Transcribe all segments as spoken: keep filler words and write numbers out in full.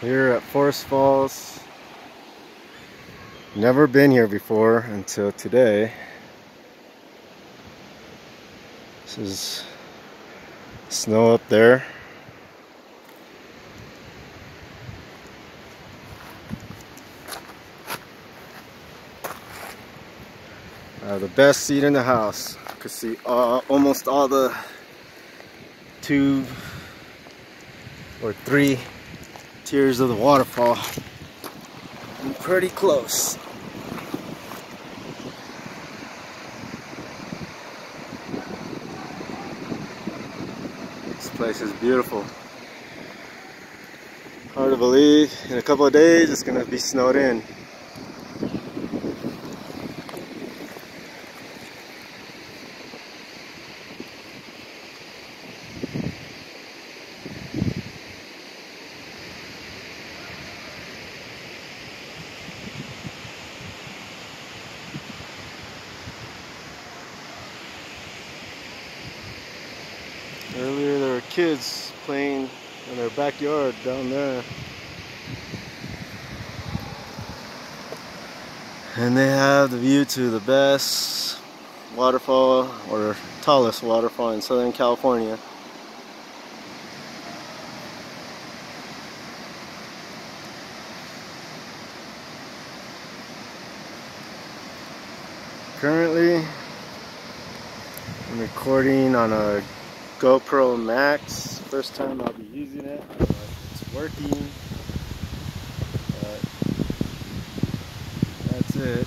Here at Forest Falls. Never been here before until today. This is snow up there. Uh, the best seat in the house. You can see uh, almost all the two or three tiers of the waterfall. I'm pretty close. This place is beautiful. Hard to believe, in a couple of days it's gonna be snowed in. Earlier there were kids playing in their backyard down there. And they have the view to the best waterfall, or tallest waterfall in Southern California. Currently, I'm recording on a GoPro Max. First time I'll be using it. I don't know if it's working, but that's it.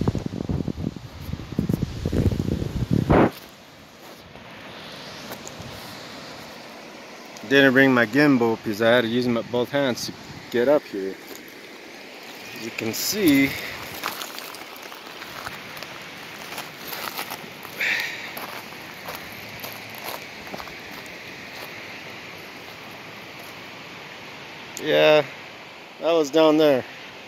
Didn't bring my gimbal because I had to use them at both hands to get up here. As you can see, yeah, that was down there.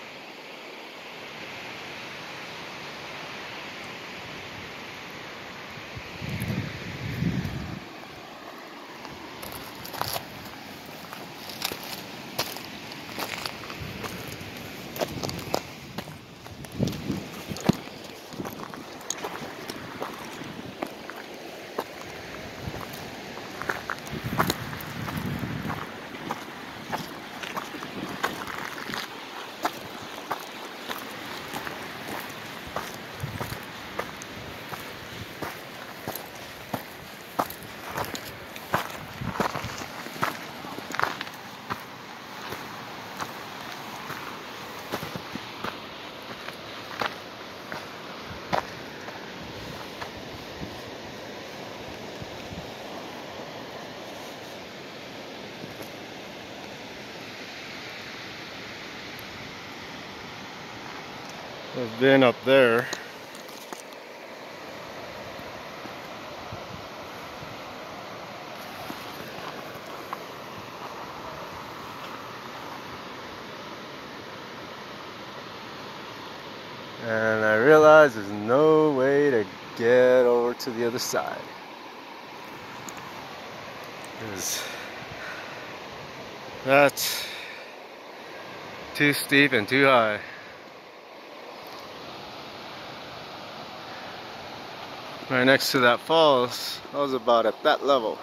I've been up there. And I realized there's no way to get over to the other side. Because that's too steep and too high. Right next to that falls, I was about at that level.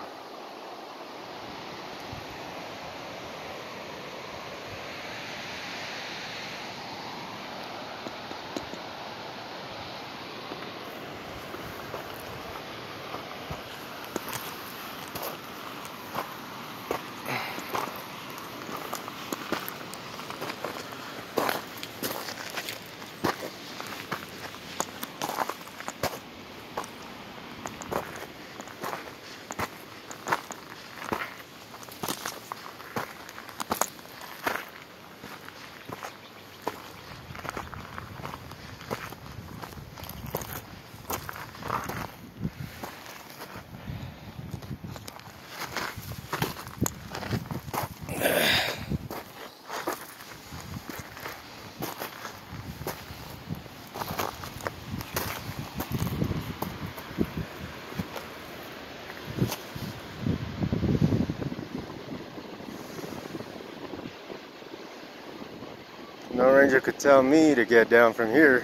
No ranger could tell me to get down from here.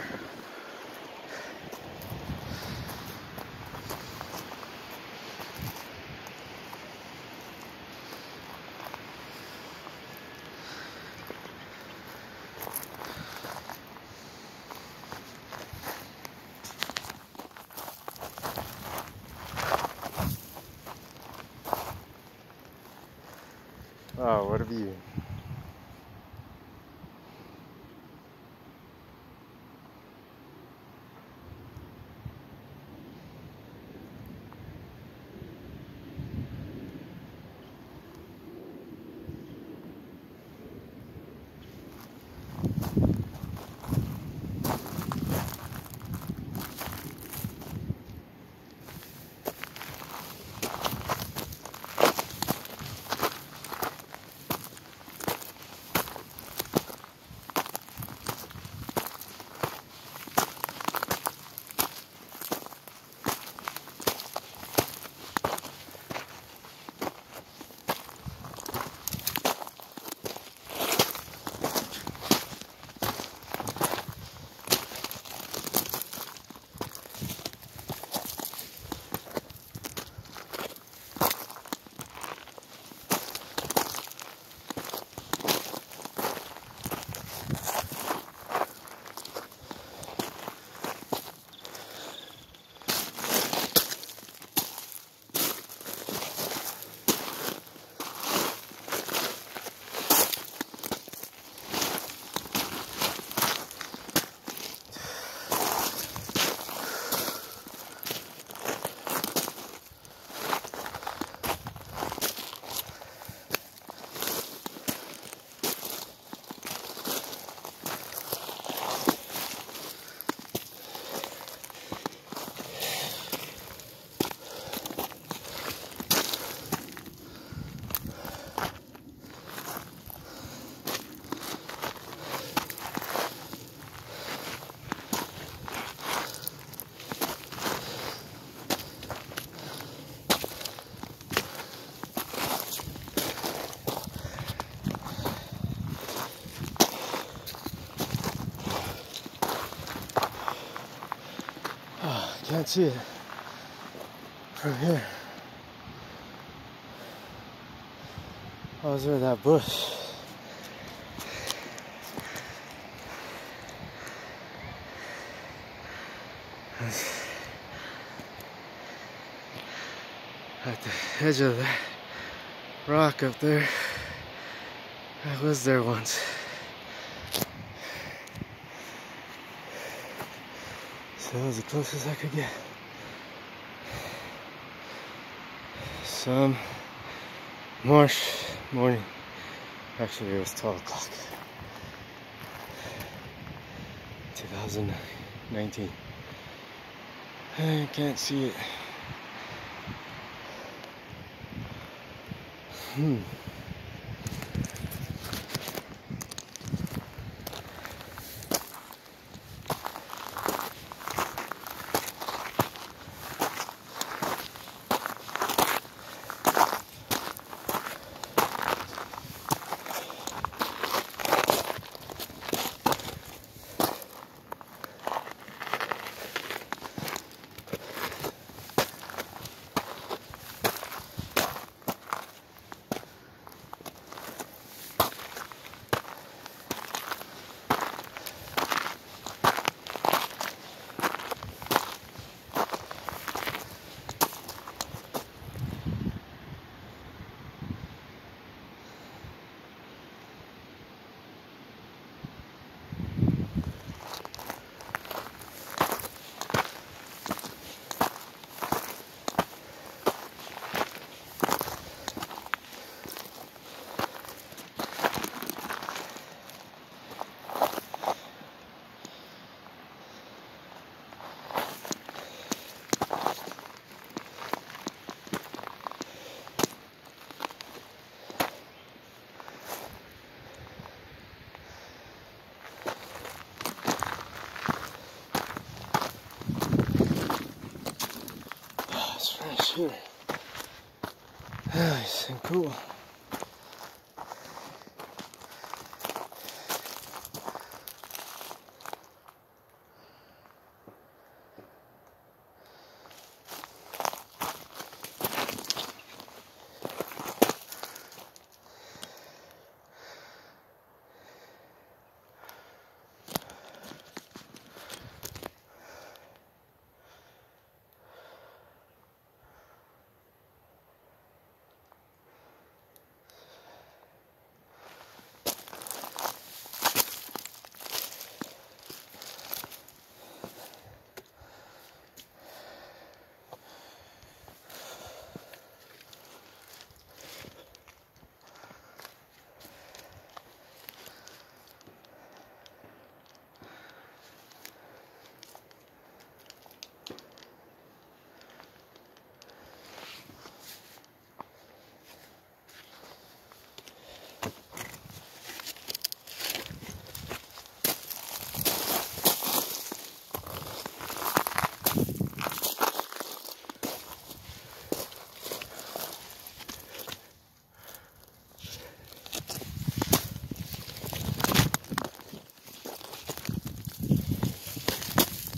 Oh, what a view. Can't see it from here. I was there, that bush. At the edge of that rock up there, I was there once. So that was the closest I could get. Some marsh morning. Actually, it was twelve o'clock. two thousand nineteen. I can't see it. Hmm. Sure. Nice and cool.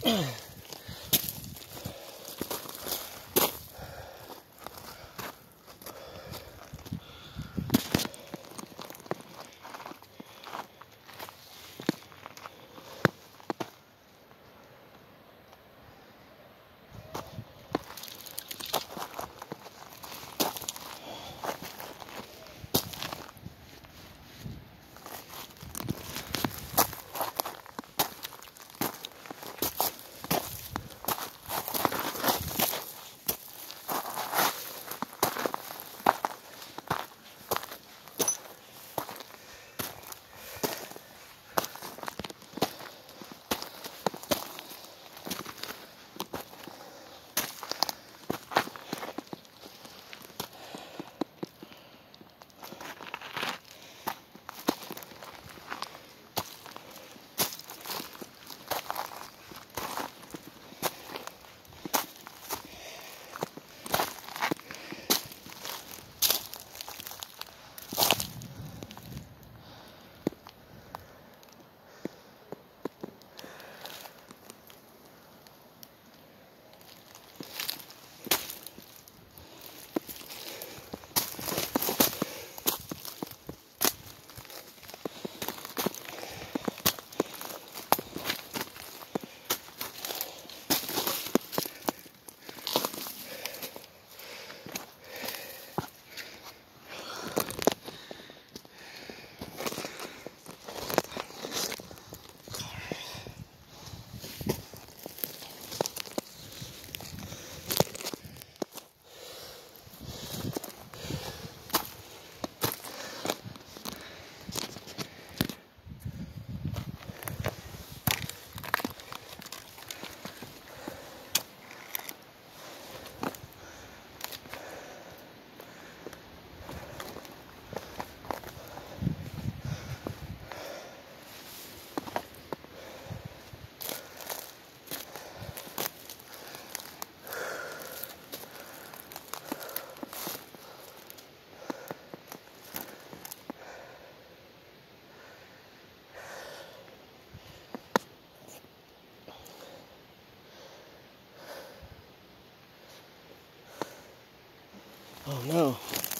Oh no.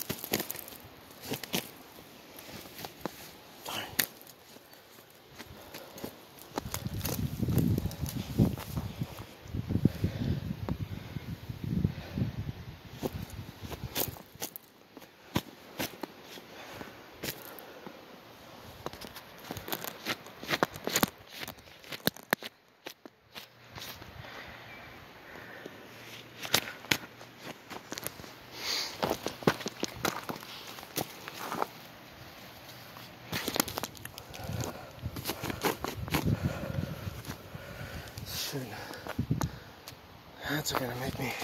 Darn. Shoot. That's gonna make me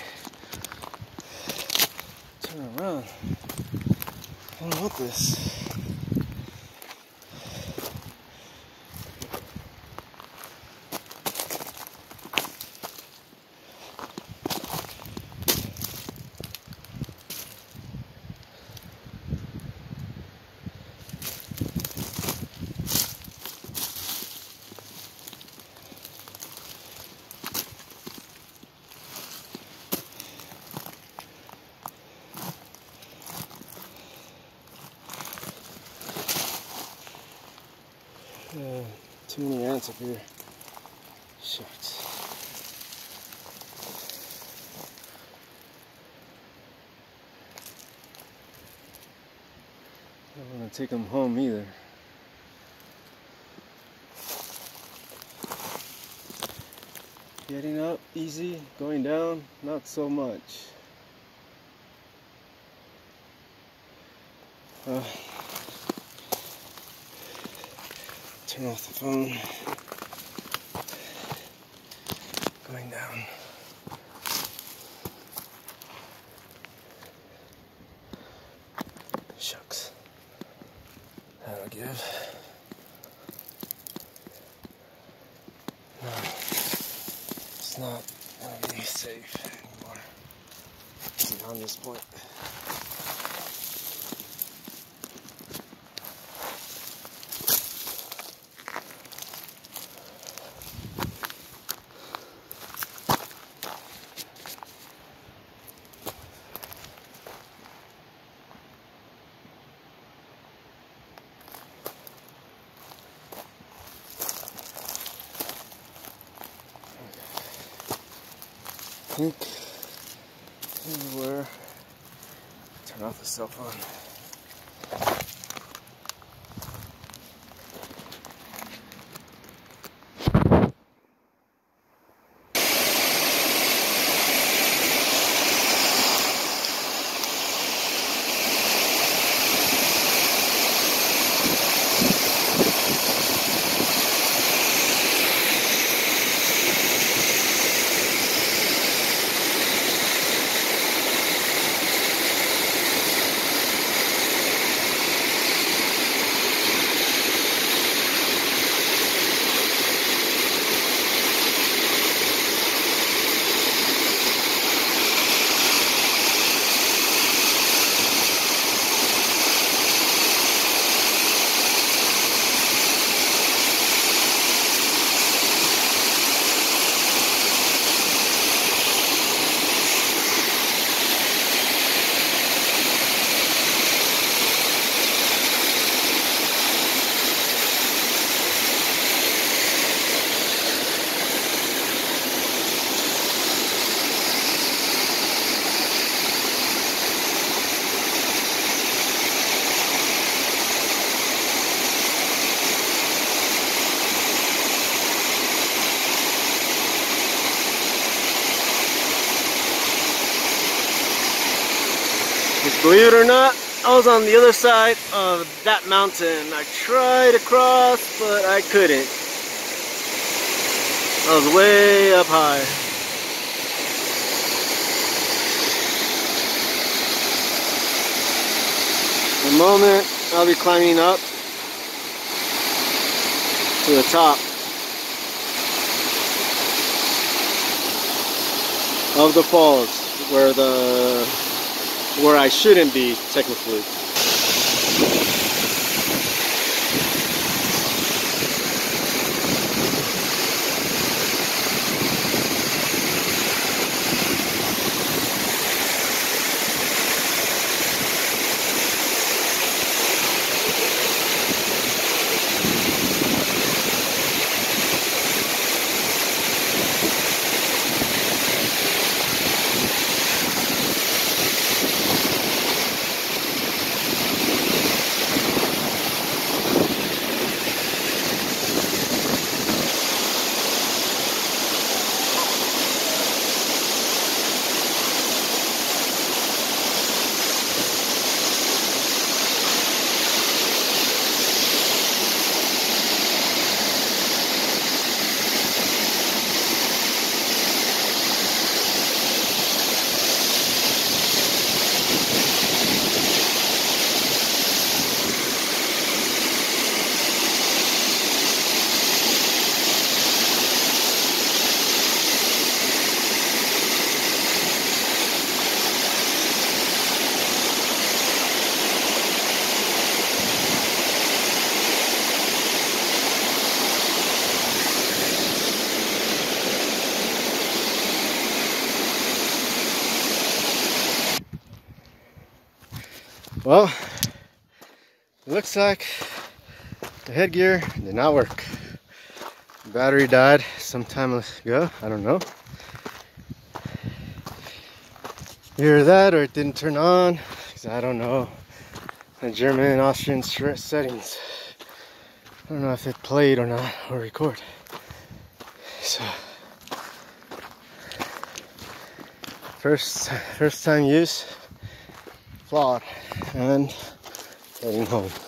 turn around. I don't want this. Uh, too many ants up here. Shucks. I don't want to take them home either. Getting up, easy. Going down, not so much. Uh, turn off the phone. Going down. Shucks. That'll give. No, it's not gonna be safe anymore. Beyond this point. think this is where, turn off the cell phone. Believe it or not, I was on the other side of that mountain. I tried to cross, but I couldn't. I was way up high. In a moment, I'll be climbing up to the top of the falls, where the where I shouldn't be technically. Well, it looks like the headgear did not work. The battery died some time ago, I don't know. Either that or it didn't turn on, because I don't know the German and Austrian settings. I don't know if it played or not, or record. So, first, first time use, flawed, and heading home.